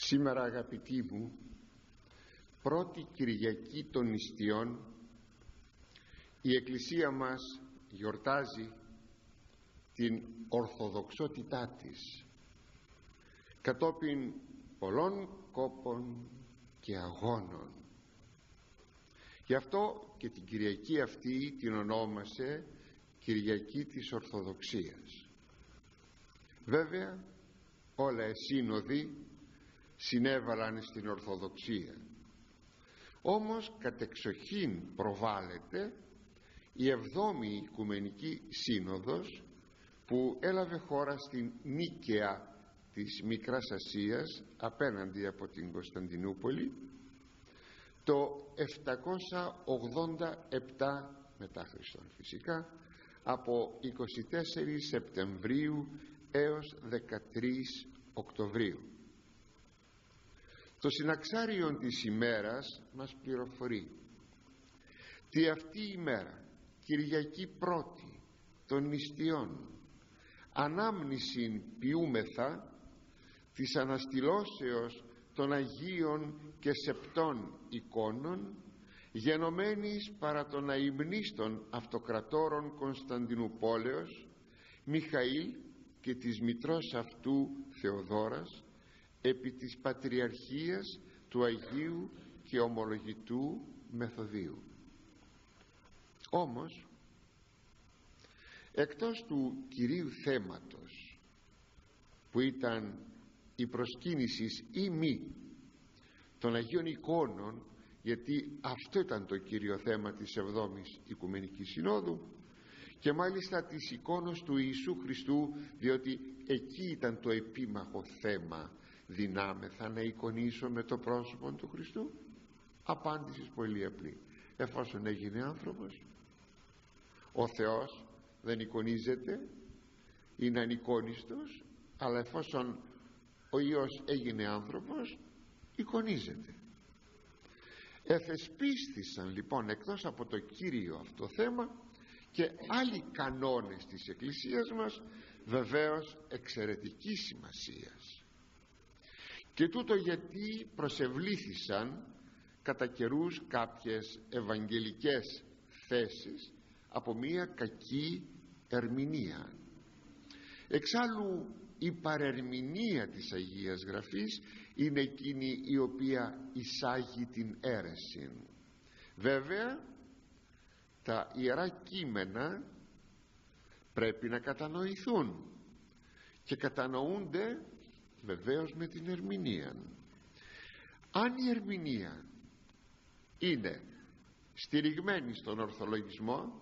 Σήμερα, αγαπητοί μου, πρώτη Κυριακή των νηστείων, η Εκκλησία μας γιορτάζει την ορθοδοξότητά της κατόπιν πολλών κόπων και αγώνων. Γι' αυτό και την Κυριακή αυτή την ονόμασε Κυριακή της Ορθοδοξίας. Βέβαια όλα οι σύνοδοι συνέβαλαν στην Ορθοδοξία, όμως κατεξοχήν προβάλλεται η 7η Οικουμενική Σύνοδος που έλαβε χώρα στην Νίκαια της Μικράς Ασίας απέναντι από την Κωνσταντινούπολη το 787 μετά Χριστόν, φυσικά, από 24 Σεπτεμβρίου έως 13 Οκτωβρίου. Το συναξάριον της ημέρας μας πληροφορεί τι αυτή η ημέρα, Κυριακή πρώτη των νηστείων, ανάμνησιν ποιούμεθα της αναστηλώσεως των Αγίων και Σεπτών εικόνων, γενομένης παρά των αημνίστων αυτοκρατόρων Κωνσταντινουπόλεως Μιχαήλ και της μητρός αυτού Θεοδόρας, επί της Πατριαρχίας του Αγίου και Ομολογητού Μεθοδίου. Όμως, εκτός του κυρίου θέματος που ήταν η προσκύνηση ή μη των Αγίων εικόνων, γιατί αυτό ήταν το κύριο θέμα της 7ης Οικουμενικής Συνόδου, και μάλιστα της εικόνος του Ιησού Χριστού, διότι εκεί ήταν το επίμαχο θέμα, δυνάμεθα να εικονίσω το πρόσωπο του Χριστού? Απάντηση πολύ απλή: εφόσον έγινε άνθρωπος. Ο Θεός δεν εικονίζεται, είναι ανεικόνιστος, αλλά εφόσον ο Υιός έγινε άνθρωπος, εικονίζεται. Εθεσπίστησαν λοιπόν εκτός από το κύριο αυτό θέμα και άλλοι κανόνες της Εκκλησίας μας, βεβαίως εξαιρετικής σημασίας. Και τούτο γιατί προσευλήθησαν κατά καιρούς κάποιες ευαγγελικές θέσεις από μία κακή ερμηνεία. Εξάλλου η παρερμηνεία της Αγίας Γραφής είναι εκείνη η οποία εισάγει την αίρεση. Βέβαια τα Ιερά Κείμενα πρέπει να κατανοηθούν και κατανοούνται βεβαίως με την ερμηνεία. Αν η ερμηνεία είναι στηριγμένη στον ορθολογισμό,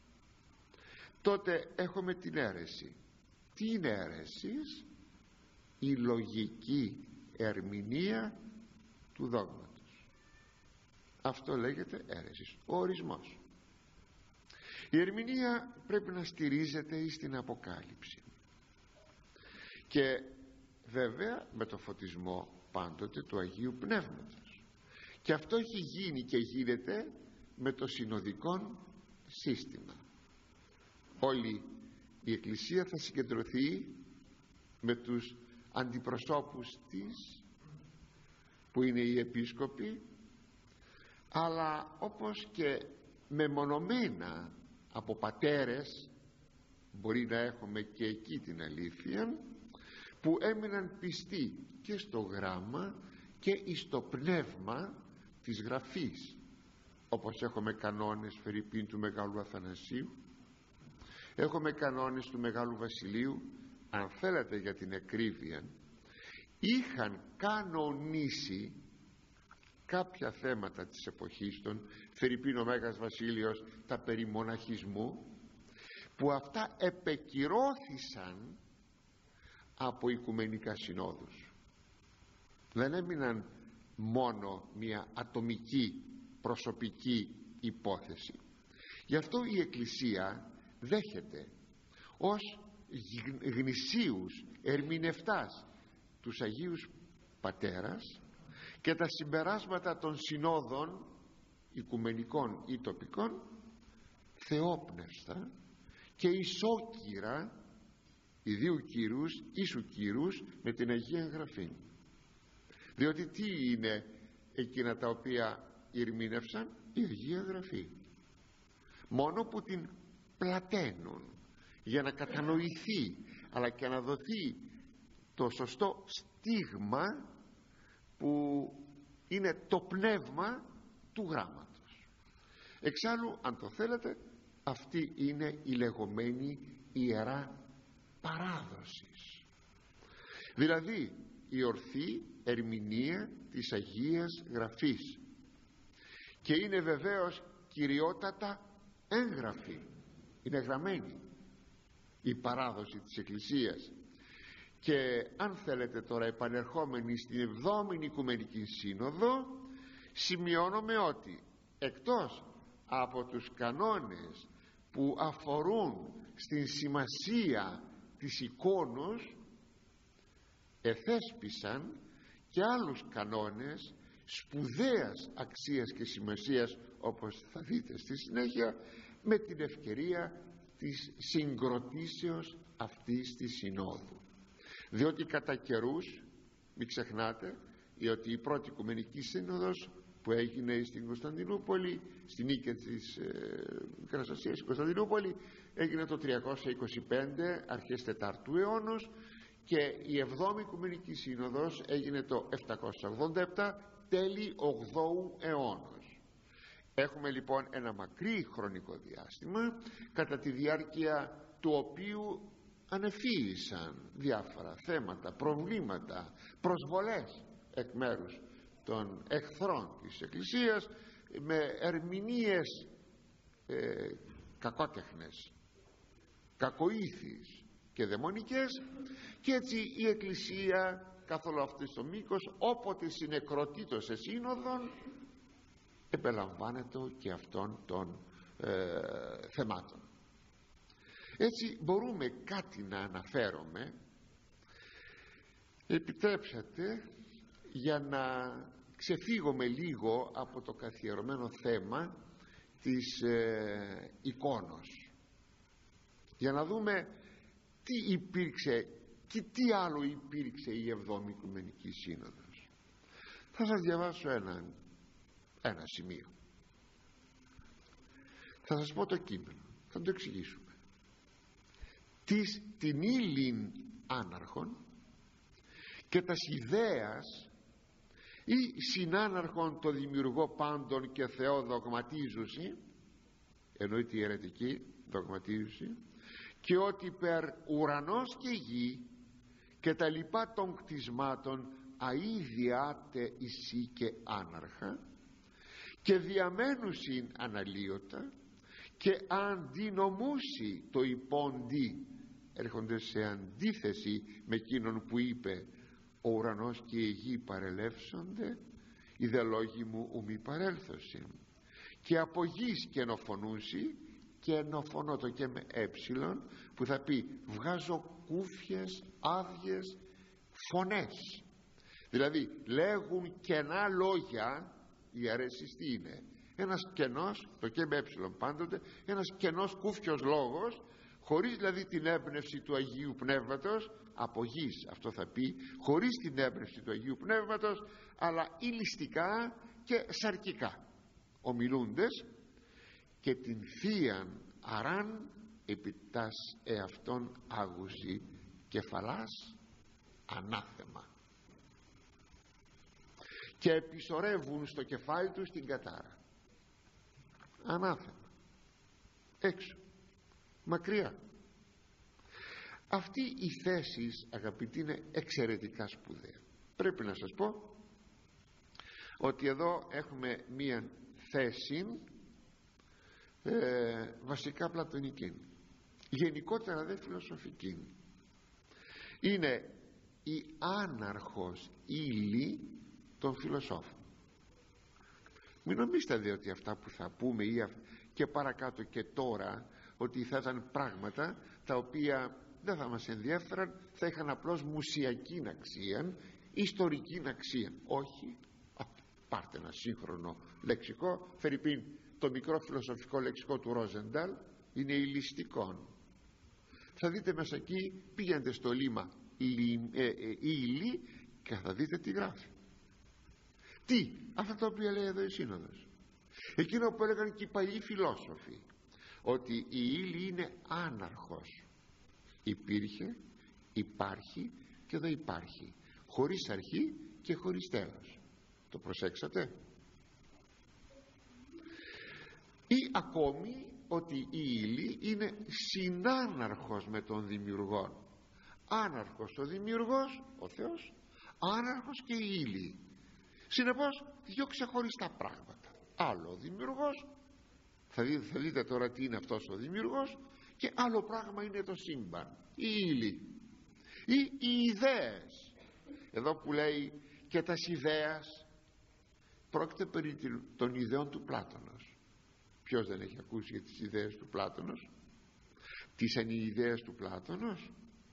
τότε έχουμε την αίρεση. Τι είναι αίρεσης? Η λογική ερμηνεία του δόγματος. Αυτό λέγεται αίρεσης, ο ορισμός. Η ερμηνεία πρέπει να στηρίζεται στην Αποκάλυψη και βέβαια με το φωτισμό πάντοτε του Αγίου Πνεύματος, και αυτό έχει γίνει και γίνεται με το συνοδικό σύστημα. Όλη η Εκκλησία θα συγκεντρωθεί με τους αντιπροσώπους της, που είναι οι επίσκοποι, αλλά όπως και μεμονωμένα από πατέρες, μπορεί να έχουμε και εκεί την αλήθεια, που έμειναν πιστοί και στο γράμμα και στο πνεύμα της Γραφής, όπως έχουμε κανόνες φερειπίν του Μεγάλου Αθανασίου, έχουμε κανόνες του Μεγάλου Βασιλείου. Αν θέλετε για την ακρίβεια, είχαν κανονίσει κάποια θέματα της εποχής των, φερειπίν ο Μέγας Βασίλειος, τα περί μοναχισμού, που αυτά επεκυρώθησαν από οικουμενικά συνόδους. Δεν έμειναν μόνο μια ατομική προσωπική υπόθεση. Γι' αυτό η Εκκλησία δέχεται ως γνησίους ερμηνευτάς τους Αγίους Πατέρας και τα συμπεράσματα των συνόδων οικουμενικών ή τοπικών θεόπνευστα και ισόκυρα ιδίου κύρους, ίσου κύρους με την Αγία Γραφή. Διότι τι είναι εκείνα τα οποία ερμήνευσαν? Η Αγία Γραφή, μόνο που την πλαταίνουν για να κατανοηθεί, αλλά και να δοθεί το σωστό στίγμα που είναι το πνεύμα του γράμματος. Εξάλλου, αν το θέλετε, αυτή είναι η λεγόμενη Ιερά Παράδοσης, δηλαδή η ορθή ερμηνεία της Αγίας Γραφής, και είναι βεβαίως κυριότατα έγγραφη, είναι γραμμένη η παράδοση της Εκκλησίας. Και αν θέλετε τώρα, επανερχόμενοι στην 7η Οικουμενική Σύνοδο, σημειώνουμε ότι εκτός από τους κανόνες που αφορούν στην σημασία της εικόνος, εθέσπισαν και άλλους κανόνες σπουδαίας αξίας και σημασίας, όπως θα δείτε στη συνέχεια, με την ευκαιρία της συγκροτήσεως αυτής της Συνόδου. Διότι κατά καιρούς, μην ξεχνάτε ότι η πρώτη Οικουμενική Σύνοδος που έγινε στην Κωνσταντινούπολη, στην νίκη της Μικράς Ασίας, στην Κωνσταντινούπολη, έγινε το 325 αρχές 4ου αιώνος, και η 7η Οικουμενική Σύνοδος έγινε το 787 τέλη 8ου αιώνος. Έχουμε λοιπόν ένα μακρύ χρονικό διάστημα, κατά τη διάρκεια του οποίου ανεφύησαν διάφορα θέματα, προβλήματα, προσβολές εκ μέρους των εχθρών της Εκκλησίας, με ερμηνείες κακότεχνες, κακοήθεις και δαιμονικές, και έτσι η Εκκλησία καθ' όλο αυτό το μήκος, όποτε συνεκροτήτω σε σύνοδον, επελαμβάνεται και αυτών των θεμάτων. Έτσι μπορούμε κάτι να αναφέρομαι, επιτρέψατε, για να ξεφύγουμε λίγο από το καθιερωμένο θέμα της εικόνος, για να δούμε τι υπήρξε και τι άλλο υπήρξε η 7η Οικουμενική Σύνοδος. Θα σας διαβάσω ένα σημείο, θα σας πω το κείμενο, θα το εξηγήσουμε. Την ύλην άναρχον και τας ιδέας ή συνάναρχον το δημιουργό πάντων και Θεό δογματίζουσι, εννοείται η αιρετική δογματίζουσι, και ότι περ ουρανός και γη και τα λοιπά των κτισμάτων αΐδιάτε εισί και άναρχα, και διαμένουσιν αναλύωτα, και αντινομούσι το υπόντι, έρχονται σε αντίθεση με εκείνον που είπε ο ουρανός και η γη παρελεύσονται, οι δε λόγοι μου ουμή παρέλθωσιν, και από γης και ενοφωνούσι, και ενοφωνώ το και με έψιλον, που θα πει βγάζω κούφιες, άδειες φωνές, δηλαδή λέγουν κενά λόγια. Η αρέσεις τι είναι? Ένας κενός, το και με έψιλον πάντοτε, ένας κενός κούφιος λόγος, χωρίς δηλαδή την έμπνευση του Αγίου Πνεύματος, από γης αυτό θα πει, χωρίς την έμπνευση του Αγίου Πνεύματος, αλλά ηλιστικά και σαρκικά ομιλούντες, και την θείαν αράν επιτάς εαυτόν άγουση κεφαλάς ανάθεμα, και επισορεύουν στο κεφάλι τους την κατάρα. Ανάθεμα, έξω, μακριά. Αυτή η θέση, αγαπητοί, είναι εξαιρετικά σπουδαία. Πρέπει να σας πω ότι εδώ έχουμε μία θέση βασικά πλατωνική, γενικότερα δε φιλοσοφική. Είναι η άναρχος ύλη των φιλοσόφων. Μην νομίζετε δε ότι αυτά που θα πούμε και παρακάτω και τώρα, ότι θα ήταν πράγματα τα οποία δεν θα μας ενδιέφεραν, θα είχαν απλώς μουσιακή αξία, ιστορική αξία. Όχι. Πάρτε ένα σύγχρονο λεξικό, φερειπίν το μικρό φιλοσοφικό λεξικό του Ρόζενταλ, είναι ηλιστικών. Θα δείτε μέσα εκεί, πήγαινε στο λίμα ύλη και θα δείτε τι γράφει. Τι? Αυτά τα οποία λέει εδώ η Σύνοδος. Εκείνο που έλεγαν και οι παλιοί φιλόσοφοι, ότι η ύλη είναι άναρχος. Υπήρχε, υπάρχει και εδώ υπάρχει, χωρίς αρχή και χωρίς τέλος. Το προσέξατε? Ή ακόμη ότι η ύλη είναι συνάναρχος με τον δημιουργό. Άναρχος ο δημιουργός, ο Θεός, άναρχος και η ύλη. Συνεπώς δύο ξεχωριστά πράγματα. Άλλο ο δημιουργός, θα δείτε τώρα τι είναι αυτός ο δημιουργός, και άλλο πράγμα είναι το σύμπαν, η ύλη ή οι ιδέες. Εδώ που λέει και τα ιδέας, πρόκειται περί των ιδεών του Πλάτωνος. Ποιος δεν έχει ακούσει για τις ιδέες του Πλάτωνος? Τι είναι οι ιδέες του Πλάτωνος?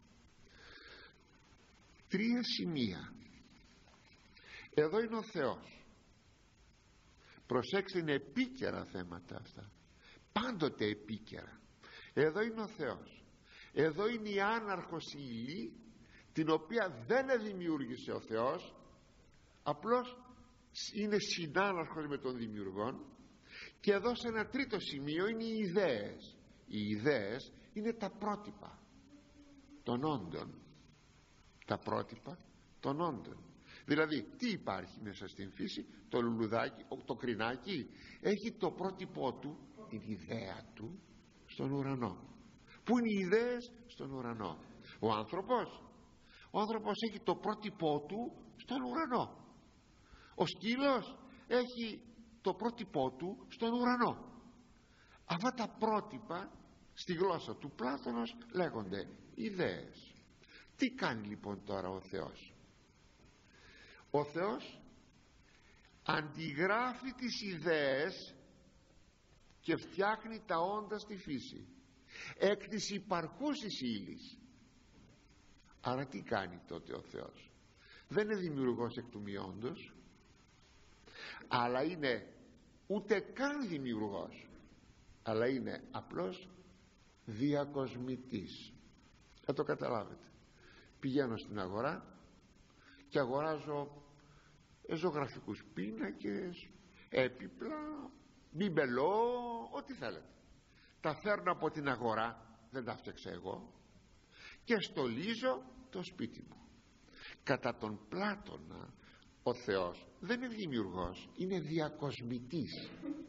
3 σημεία. Εδώ είναι ο Θεός. Προσέξτε, είναι επίκαιρα θέματα αυτά, πάντοτε επίκαιρα. Εδώ είναι ο Θεός. Εδώ είναι η άναρχος ύλη, την οποία δεν δημιούργησε ο Θεός, απλώς είναι συνάναρχος με τον δημιουργόν. Και εδώ σε ένα τρίτο σημείο είναι οι ιδέες. Οι ιδέες είναι τα πρότυπα των όντων. Τα πρότυπα των όντων. Δηλαδή τι υπάρχει μέσα στην φύση? Το λουλουδάκι, το κρινάκι έχει το πρότυπό του, την ιδέα του στον ουρανό. Πού είναι οι ιδέες? Στον ουρανό. Ο άνθρωπος έχει το πρότυπό του στον ουρανό. Ο σκύλος έχει το πρότυπό του στον ουρανό. Αυτά τα πρότυπα στη γλώσσα του Πλάτωνος λέγονται ιδέες. Τι κάνει λοιπόν τώρα ο Θεός? Ο Θεός αντιγράφει τις ιδέες και φτιάχνει τα όντα στη φύση εκ της υπαρχούσης ύλης. Άρα τι κάνει τότε ο Θεός? Δεν είναι δημιουργός εκ του μειόντος, αλλά είναι ούτε καν δημιουργός, αλλά είναι απλώς διακοσμητής. Θα το καταλάβετε. Πηγαίνω στην αγορά και αγοράζω ζωγραφικούς πίνακες, έπιπλα, μπιμπελό, ό,τι θέλετε. Τα φέρνω από την αγορά, δεν τα φτιάξα εγώ, και στολίζω το σπίτι μου. Κατά τον Πλάτωνα ο Θεός δεν είναι δημιουργός, είναι διακοσμητής.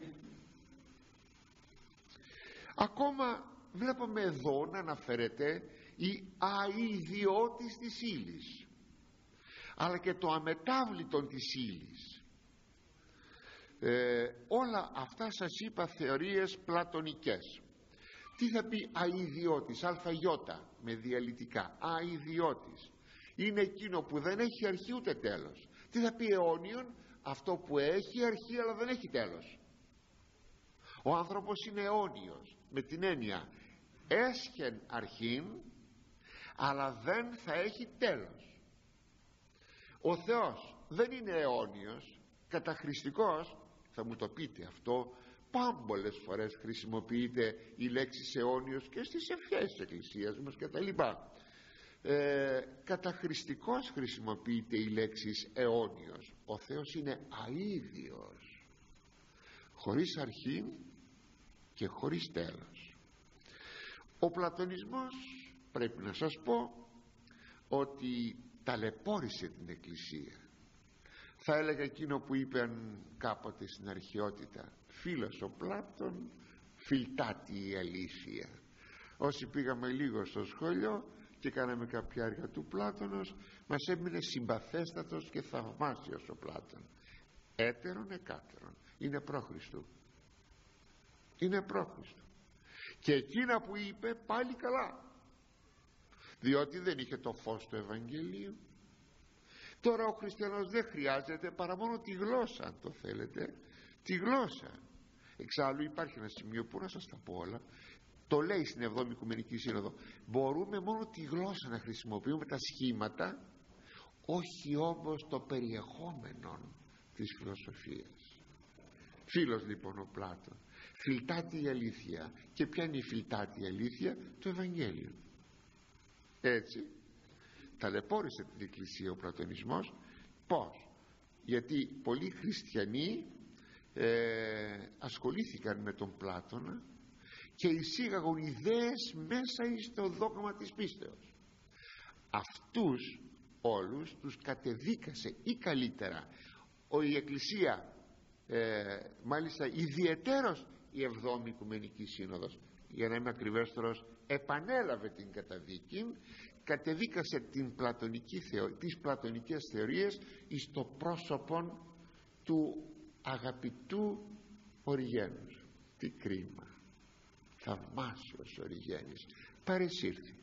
Ακόμα βλέπουμε εδώ να αναφέρεται η αηδιότης της ύλης, αλλά και το αμετάβλητον της ύλης. Όλα αυτά σας είπα θεωρίες πλατωνικές. Τι θα πει αηδιότης? αλφαγιώτα με διαλυτικά. Αηδιότης είναι εκείνο που δεν έχει αρχή ούτε τέλος. Τι θα πει αιώνιον? Αυτό που έχει αρχή αλλά δεν έχει τέλος. Ο άνθρωπος είναι αιώνιος με την έννοια έσχεν αρχήν αλλά δεν θα έχει τέλος. Ο Θεός δεν είναι αιώνιος. Καταχρηστικός, θα μου το πείτε αυτό, πάμπολες φορές χρησιμοποιείται η λέξη αιώνιος και στις ευχές της Εκκλησίας μας και τα λοιπά. Καταχρηστικός χρησιμοποιείται η λέξη αιώνιος. Ο Θεός είναι αίδιος, χωρίς αρχή και χωρίς τέλος. Ο πλατωνισμός, πρέπει να σας πω, ότι ταλαιπώρησε την Εκκλησία. Θα έλεγα εκείνο που είπαν κάποτε στην αρχαιότητα, φίλος ο Πλάτων, φιλτάτη η αλήθεια. Όσοι πήγαμε λίγο στο σχολείο και κάναμε κάποια έργα του Πλάτωνος, μας έμεινε συμπαθέστατος και θαυμάσιος ο Πλάτων. Έτερον εκάτερον, είναι πρόχριστο. Είναι πρόχριστο. Και εκείνα που είπε πάλι καλά, διότι δεν είχε το φως του Ευαγγελίου. Τώρα ο χριστιανός δεν χρειάζεται παρά μόνο τη γλώσσα, αν το θέλετε, τη γλώσσα. Εξάλλου υπάρχει ένα σημείο που να σας τα πω όλα, το λέει στην 7η Οικουμενική Σύνοδο, μπορούμε μόνο τη γλώσσα να χρησιμοποιούμε, τα σχήματα, όχι όμως το περιεχόμενο της φιλοσοφίας. Φίλος λοιπόν ο Πλάτων, φιλτάτη η αλήθεια. Και ποια είναι η φιλτάτη η αλήθεια? Το Ευαγγέλιο. Έτσι ταλαιπώρησε την Εκκλησία ο πλατωνισμός. Πώς? γιατί πολλοί χριστιανοί ασχολήθηκαν με τον Πλάτωνα και εισήγαγαν ιδέες μέσα στο δόγμα της πίστεως. Αυτούς όλους τους κατεδίκασε, ή καλύτερα η Εκκλησία, μάλιστα ιδιαιτέρως η Εβδόμη Οικουμενική Σύνοδος, για να είμαι ακριβέστερος, επανέλαβε την καταδίκη, κατεδίκασε τις πλατωνικές θεωρίες εις το πρόσωπον του αγαπητού Οριγένους. Τι κρίμα, θαυμάσιος Οριγένης παρεσύρθη.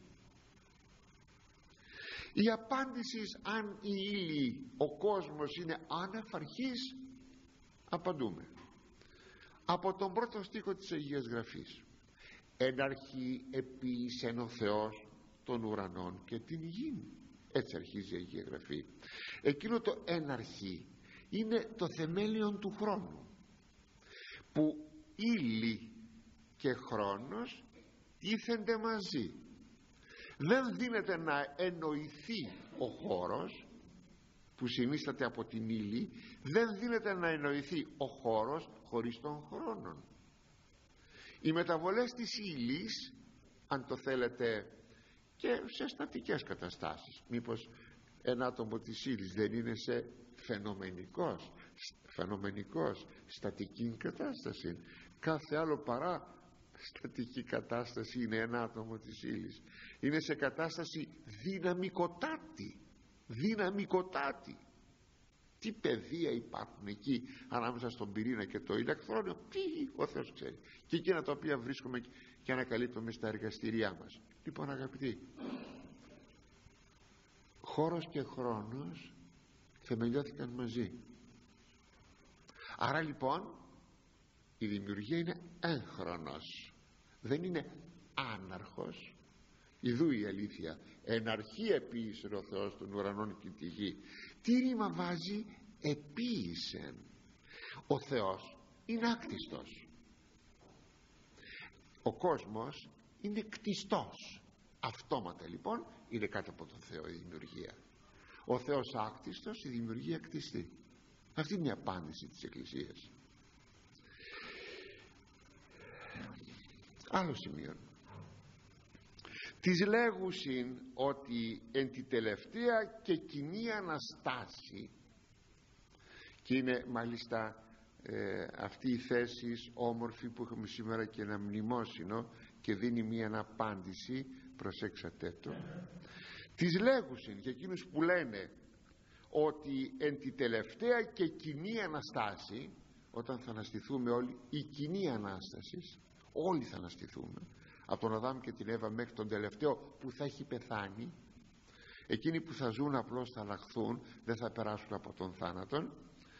Η απάντηση αν η ύλη, ο κόσμος είναι άνευ αρχής, απαντούμε από τον πρώτο στίχο της Αγίας Γραφής. Εν αρχή επίησεν ο Θεός των ουρανών και την γη. Έτσι αρχίζει η Αγία Γραφή. Εκείνο το εν αρχή είναι το θεμέλιον του χρόνου, που ύλη και χρόνος τίθενται μαζί. Δεν δύναται να εννοηθεί ο χώρος που συνίσταται από την ύλη, δεν δύναται να εννοηθεί ο χώρος χωρίς τον χρόνων. Οι μεταβολές της ύλης, αν το θέλετε, και σε στατικές καταστάσεις, μήπως ένα άτομο της ύλης δεν είναι σε φαινομενικός στατική κατάσταση? Κάθε άλλο παρά στατική κατάσταση είναι ένα άτομο της ύλης. Είναι σε κατάσταση δυναμικοτάτη. Τι παιδεία υπάρχουν εκεί ανάμεσα στον πυρήνα και το ηλεκτρόνιο, τι ο Θεός ξέρει. Και εκείνα τα οποία βρίσκουμε και ανακαλύπτουμε στα εργαστήριά μας. Λοιπόν, αγαπητοί, χώρος και χρόνος θεμελιώθηκαν μαζί. Άρα λοιπόν η δημιουργία είναι έγχρονος, δεν είναι άναρχος. Ιδού η αλήθεια. Εν αρχή επίησε ο Θεός των ουρανών και τη γη. Τι ρήμα βάζει επίησεν? Ο Θεός είναι άκτιστος. Ο κόσμος είναι κτιστός. Αυτόματα λοιπόν είναι κάτω από τον Θεό η δημιουργία. Ο Θεός άκτιστος, η δημιουργία κτιστή. Αυτή είναι η απάντηση της Εκκλησίας. Άλλο σημείο. Της λέγουσιν ότι εν τη τελευταία και κοινή Αναστάση, και είναι μάλιστα αυτή η θέση όμορφη που έχουμε σήμερα και ένα μνημόσυνο και δίνει μία απάντηση, προσέξατε το. Της λέγουσιν, για εκείνους που λένε ότι εν τη τελευταία και κοινή Αναστάση, όταν θα αναστηθούμε όλοι, η κοινή Ανάσταση, όλοι θα αναστηθούμε, από τον Αδάμ και την Εύα μέχρι τον τελευταίο που θα έχει πεθάνει. Εκείνοι που θα ζουν απλώς θα αλλάχθουν, δεν θα περάσουν από τον θάνατον.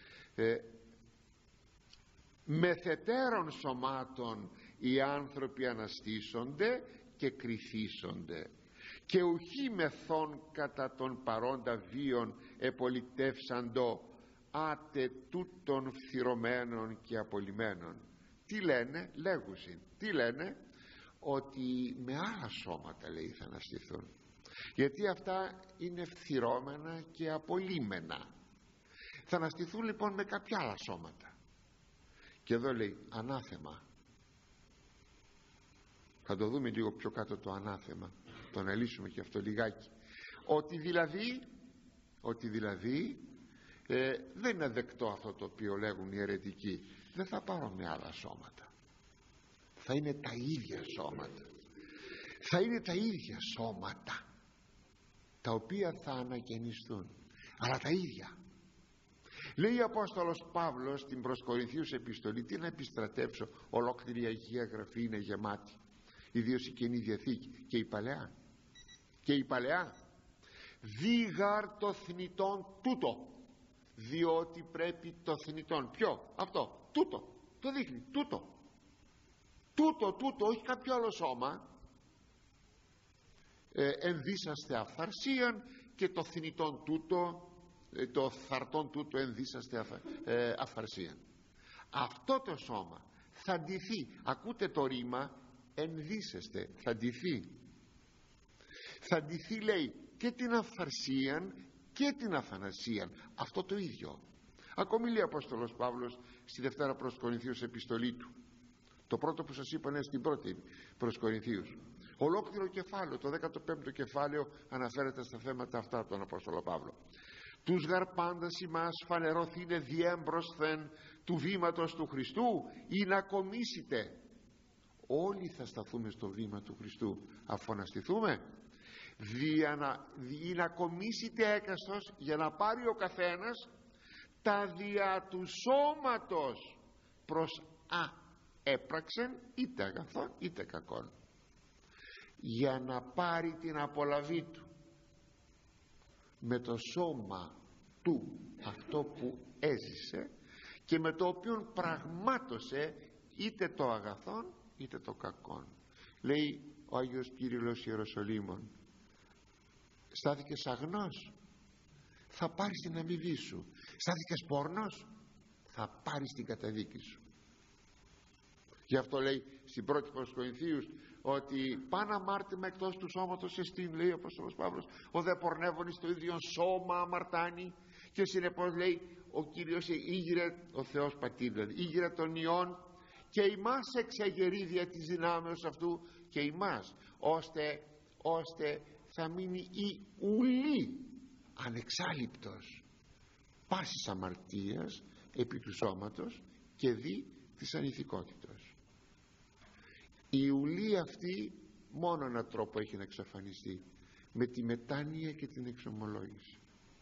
Μεθετέρων σωμάτων οι άνθρωποι αναστήσονται και κρυθήσονται, και ουχή μεθών κατά τον παρόντα βίων επολιτεύσαντο άτε τούτων φθυρωμένων και απολυμένων. Τι λένε? Λέγουσιν. Τι λένε? Ότι με άλλα σώματα, λέει, θα αναστηθούν, γιατί αυτά είναι φθυρώμενα και απολύμενα. Θα αναστηθούν λοιπόν με κάποια άλλα σώματα. Και εδώ λέει ανάθεμα. Θα το δούμε λίγο πιο κάτω το ανάθεμα, το αναλύσουμε και αυτό λιγάκι. Ότι δηλαδή δεν είναι δεκτό αυτό το οποίο λέγουν οι αιρετικοί. Δεν θα πάρω με άλλα σώματα, θα είναι τα ίδια σώματα. Θα είναι τα ίδια σώματα τα οποία θα ανακαινιστούν, αλλά τα ίδια. Λέει ο Απόστολος Παύλος στην προς Κορινθίους επιστολή, τι να επιστρατεύσω, ολόκληρη η Αγία Γραφή είναι γεμάτη, ιδίως η Καινή Διαθήκη και η Παλαιά. Δίγαρ το θνητόν τούτο, διότι πρέπει το θνητόν. Ποιο? Αυτό, τούτο, το δείχνει, τούτο, όχι κάποιο άλλο σώμα. Ενδύσαστε αφθαρσίαν, και το θνητόν τούτο, το θαρτόν τούτο ενδύσαστε αφθαρσίαν. Αυτό το σώμα θα ντυθεί. Ακούτε το ρήμα ενδύσεστε, θα ντυθεί. Θα ντυθεί, λέει, και την αφθαρσίαν και την αθανασίαν. Αυτό το ίδιο. Ακόμη λέει ο Απόστολος Παύλος στη Δευτέρα προς Κορινθίους επιστολή του. Το πρώτο που σας είπα είναι στην πρώτη προς Κορινθίους. Ολόκληρο κεφάλαιο, το 15ο κεφάλαιο, αναφέρεται στα θέματα αυτά τον Απόστολο Παύλο. Τους γαρπάντας ημάς φανερώθηνε διέμπροσθεν του βήματος του Χριστού, ή να κομίσετε. Όλοι θα σταθούμε στο βήμα του Χριστού αφού αναστηθούμε. Ή να κομίσετε έκαστος, για να πάρει ο καθένας τα δια του σώματος προς έπραξεν, είτε αγαθόν είτε κακόν, για να πάρει την απολαβή του με το σώμα του αυτό που έζησε και με το οποίο πραγμάτωσε είτε το αγαθόν είτε το κακόν. Λέει ο Άγιος Κύριλλος Ιεροσολύμων, στάθηκες αγνός, θα πάρεις την αμοιβή σου. Στάθηκες πόρνος, θα πάρεις την καταδίκη σου. Γι' αυτό λέει στην πρώτη προς Κορινθίους ότι παν αμάρτημα εκτός του σώματος εστίν, λέει ο Απόστολος Παύλος, ο δε πορνεύων στο ίδιο σώμα αμαρτάνει. Και συνεπώς λέει ο Κύριος ήγηρε, ο Θεός Πατήρ δηλαδή, ήγηρε των ιών και ημάς εξαγερεί δια της δυνάμεως αυτού και ημάς, ώστε θα μείνει η ουλή ανεξάλειπτος πάσης αμαρτίας επί του σώματος και δι της ανηθικότητος. Η ουλή αυτή μόνο έναν τρόπο έχει να εξαφανιστεί, με τη μετάνοια και την εξομολόγηση.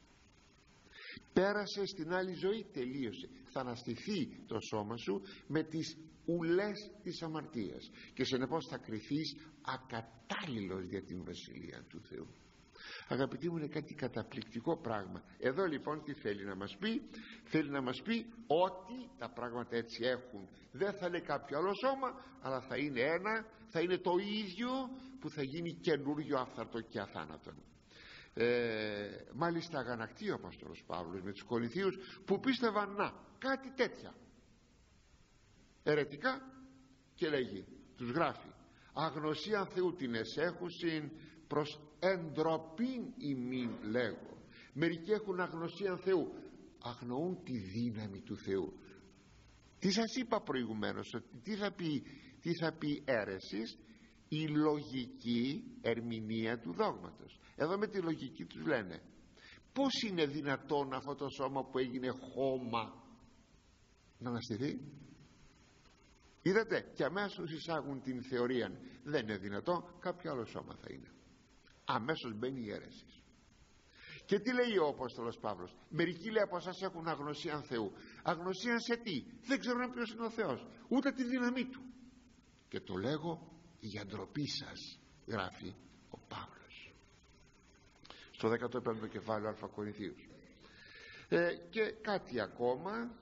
Πέρασε στην άλλη ζωή, τελείωσε. Θα αναστηθεί το σώμα σου με τις ουλές της αμαρτίας και συνεπώς θα κριθείς ακατάλληλος για την Βασιλεία του Θεού. Αγαπητοί μου, είναι κάτι καταπληκτικό πράγμα. Εδώ λοιπόν τι θέλει να μας πει? Θέλει να μας πει ότι τα πράγματα έτσι έχουν. Δεν θα είναι κάποιο άλλο σώμα, αλλά θα είναι ένα, θα είναι το ίδιο που θα γίνει καινούριο, άφθαρτο και αθάνατον. Μάλιστα αγανακτεί ο Απόστολος Παύλος με τους Κορινθίους που πίστευαν κάτι τέτοια αιρετικά, και λέγει, τους γράφει, αγνωσία Θεού την εσέχουσιν προς εντροπήν ημίν λέγω. Μερικοί έχουν αγνωσία Θεού, αγνοούν τη δύναμη του Θεού. Τι σας είπα προηγουμένως, ότι τι θα πει αίρεσης? Η λογική ερμηνεία του δόγματος. Εδώ με τη λογική τους λένε, πώς είναι δυνατόν αυτό το σώμα που έγινε χώμα να αναστηθεί? Είδατε, και αμέσως εισάγουν την θεωρία, δεν είναι δυνατόν, κάποιο άλλο σώμα θα είναι. Αμέσως μπαίνει η αίρεση. Και τι λέει ο Απόστολος Παύλος? Μερικοί, λέει, από εσάς έχουν αγνωσία Θεού. Αγνωσία σε τι? Δεν ξέρουν ποιος είναι ο Θεός, ούτε τη δύναμή του. Και το λέγω για ντροπή σας, γράφει ο Παύλος στο 15ο κεφάλαιο Α Κορινθίους. Και κάτι ακόμα,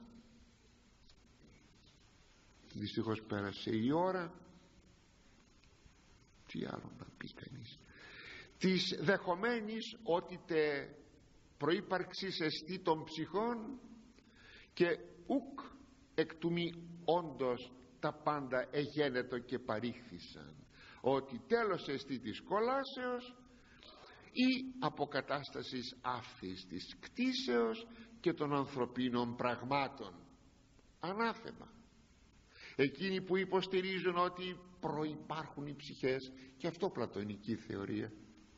δυστυχώς πέρασε η ώρα. Τι άλλο να πει κανείς? Της δεχομένης ότι τε προύπαρξης εστί των ψυχών και ουκ εκ του μη όντως τα πάντα εγένετο και παρήχθησαν, ότι τέλος εστί της κολάσεως ή αποκατάστασης αύθης της κτίσεως και των ανθρωπίνων πραγμάτων. Ανάθεμα εκείνοι που υποστηρίζουν ότι προϋπάρχουν οι ψυχές, και αυτό πλατωνική θεωρία.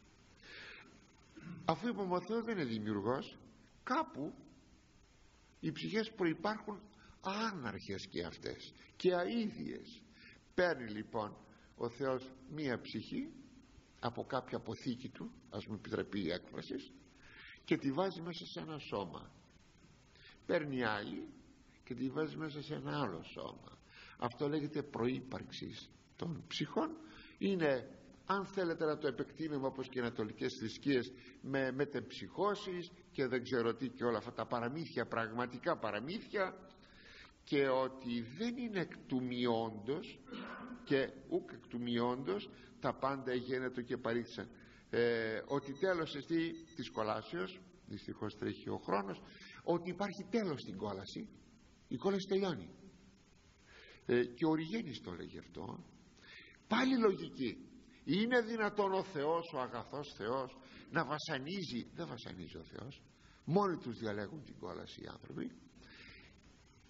Αφού είπαμε ο Θεός δεν είναι δημιουργός, κάπου οι ψυχές προϋπάρχουν άναρχες και αυτές και αΐδιες. Παίρνει λοιπόν ο Θεός μία ψυχή από κάποια αποθήκη του, ας μου επιτραπεί η έκφραση, και τη βάζει μέσα σε ένα σώμα. Παίρνει άλλη και τη βάζει μέσα σε ένα άλλο σώμα. Αυτό λέγεται προύπαρξη των ψυχών. Είναι, αν θέλετε να το επεκτείνουμε, όπως και οι ανατολικές θρησκείες, με μετεμψυχώσεις και δεν ξέρω τι και όλα αυτά τα παραμύθια, πραγματικά παραμύθια, και ότι δεν είναι εκ του μειόντος και ούκ εκ του μειόντος τα πάντα εγένετο και παρήχθησαν. Ότι τέλος εστί της κολάσεως, δυστυχώς τρέχει ο χρόνος, ότι υπάρχει τέλος στην κόλαση, η κόλαση τελειώνει. Και ο Οριγένης το λέγει αυτό. Πάλι λογική. Είναι δυνατόν ο Θεός, ο αγαθός Θεός, να βασανίζει? Δεν βασανίζει ο Θεός, μόνοι τους διαλέγουν την κόλαση οι άνθρωποι.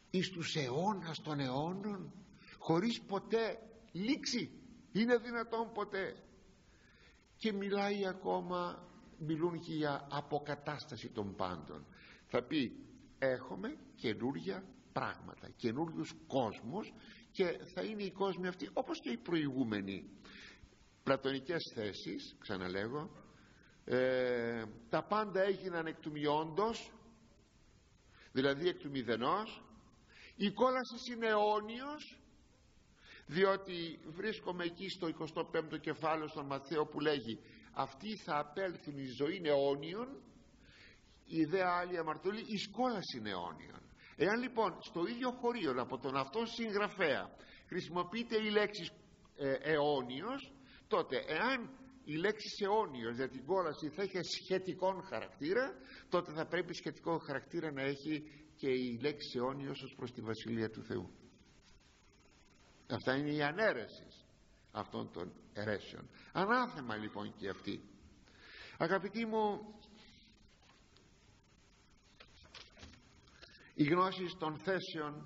εις τους αιώνας των αιώνων, χωρίς ποτέ λήξη. Είναι δυνατόν ποτέ? Και μιλάει ακόμα, μιλούν και για αποκατάσταση των πάντων. Θα πει έχουμε καινούργια πράγματα, καινούριους κόσμους, και θα είναι οι κόσμοι αυτοί όπως και οι προηγούμενοι. Πλατωνικές θέσεις, ξαναλέγω, τα πάντα έγιναν εκ του μηόντος, δηλαδή εκ του μηδενός. Η κόλασης είναι αιώνιος, διότι βρίσκομαι εκεί στο 25ο κεφάλαιο στον Ματθαίο που λέγει αυτοί θα απέλθουν εις ζωήν αιώνιον, η δε άλλη αμαρτωλή εις κόλασιν αιώνιον. Εάν λοιπόν στο ίδιο χωρίο από τον αυτόν συγγραφέα χρησιμοποιείται η λέξη αιώνιος, τότε εάν η λέξη αιώνιος για την κόλαση θα έχει σχετικόν χαρακτήρα, τότε θα πρέπει σχετικό χαρακτήρα να έχει και η λέξη αιώνιος ως προς τη Βασιλεία του Θεού. Αυτά είναι οι ανέρεσεις αυτών των αιρέσεων. Ανάθεμα λοιπόν και αυτή. Αγαπητοί μου, οι γνώσεις των θέσεων,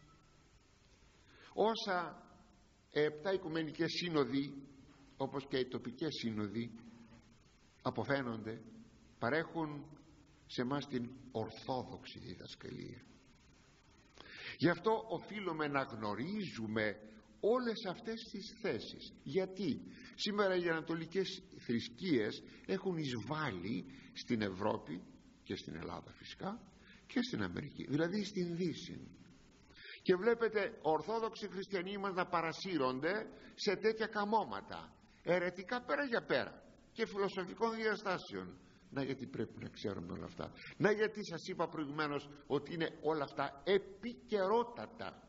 όσα 7 οικουμενικές σύνοδοι όπως και οι τοπικές σύνοδοι αποφαίνονται, παρέχουν σε μας την ορθόδοξη διδασκαλία. Γι' αυτό οφείλουμε να γνωρίζουμε όλες αυτές τις θέσεις. Γιατί σήμερα οι ανατολικές θρησκείες έχουν εισβάλει στην Ευρώπη και στην Ελλάδα φυσικά και στην Αμερική, δηλαδή στην Δύση, και βλέπετε ορθόδοξοι χριστιανοί μας να παρασύρονται σε τέτοια καμώματα αιρετικά πέρα για πέρα και φιλοσοφικών διαστάσεων. Να γιατί πρέπει να ξέρουμε όλα αυτά. Να γιατί σας είπα προηγουμένως ότι είναι όλα αυτά επικαιρότατα.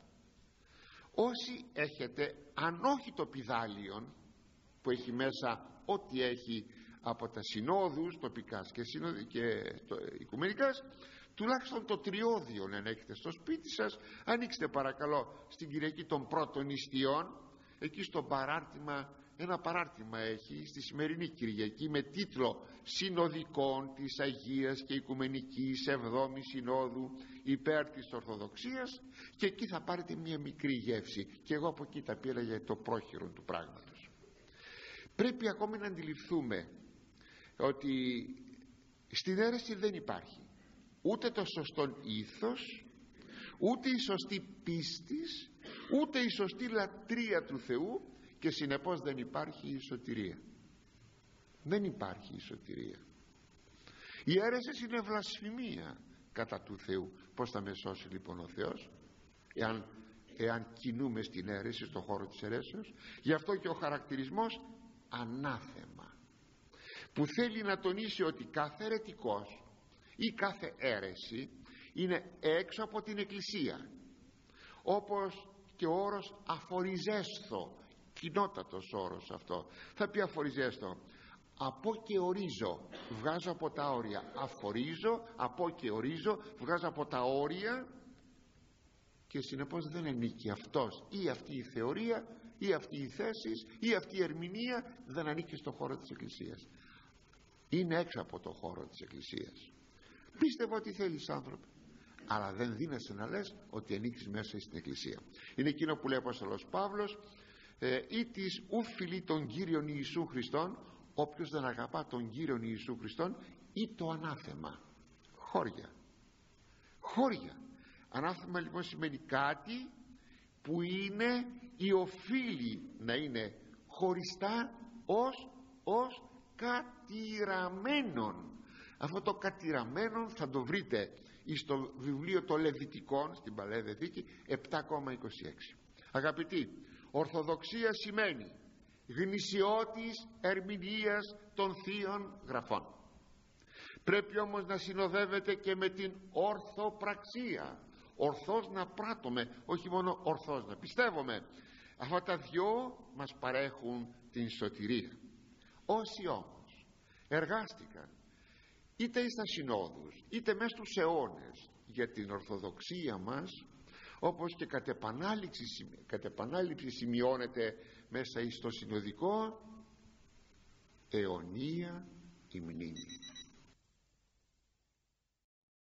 Όσοι έχετε αν όχι το πηδάλιον που έχει μέσα ό,τι έχει από τα συνόδους τοπικάς και οικουμενικάς, τουλάχιστον το τριώδιο να έχετε στο σπίτι σας. Ανοίξτε παρακαλώ στην Κυριακή των πρώτων νηστείων, εκεί στο παράρτημα, ένα παράρτημα έχει στη σημερινή Κυριακή με τίτλο «Συνοδικών της Αγίας και Οικουμενικής Εβδόμης Συνόδου υπέρ της Ορθοδοξίας», και εκεί θα πάρετε μια μικρή γεύση, και εγώ από εκεί τα πήρα για το πρόχειρο του πράγματος. Πρέπει ακόμη να αντιληφθούμε ότι στην αίρεση δεν υπάρχει ούτε το σωστό ήθος, ούτε η σωστή πίστης, ούτε η σωστή λατρεία του Θεού, και συνεπώς δεν υπάρχει η σωτηρία. Δεν υπάρχει η σωτηρία. Η αίρεσης είναι βλασφημία κατά του Θεού. Πώς θα με σώσει λοιπόν ο Θεός εάν κινούμε στην αίρεση, στον χώρο της αιρέσεως? Γι' αυτό και ο χαρακτηρισμός ανάθεμα, που θέλει να τονίσει ότι κάθε αιρετικός ή κάθε αίρεση είναι έξω από την Εκκλησία, όπως και ο όρος αφοριζέσθο, κοινότατος όρος αυτό. Θα πει αφοριζέστο, από και ορίζω, βγάζω από τα όρια. Αφορίζω, από και ορίζω, βγάζω από τα όρια, και συνεπώς δεν ανήκει αυτός ή αυτή η θεωρία ή αυτή η θέση ή αυτή η ερμηνεία, δεν ανήκει στο χώρο της Εκκλησίας. Είναι έξω από το χώρο της Εκκλησίας. Πίστευω ότι θέλεις άνθρωπο, αλλά δεν δίνεσαι να λες ότι ανήκεις μέσα στην Εκκλησία. Είναι εκείνο που λέει ο Απόστολος Παύλος, ή της ου φιλεί τον Κύριον Ιησού Χριστόν, όποιος δεν αγαπά τον Κύριον Ιησού Χριστόν, ή το ανάθεμα. Χώρια. Ανάθεμα λοιπόν σημαίνει κάτι που είναι ή οφείλει να είναι χωριστά ως κατηραμένον. Αυτό το κατηραμένον θα το βρείτε στο βιβλίο των Λεβιτικών στην Παλαιά Διαθήκη 7,26. Αγαπητοί, Ορθοδοξία σημαίνει γνησιότης ερμηνείας των Θείων Γραφών. Πρέπει όμως να συνοδεύεται και με την ορθοπραξία. Ορθώς να πράττουμε, όχι μόνο ορθώς να πιστεύουμε. Αυτά τα δυο μας παρέχουν την σωτηρία. Όσοι όμως εργάστηκαν είτε στα συνόδους είτε μέσα στους αιώνες για την Ορθοδοξία μας, όπως και κατ' επανάληψη σημειώνεται μέσα στο συνοδικό, αιωνία η μνήμη.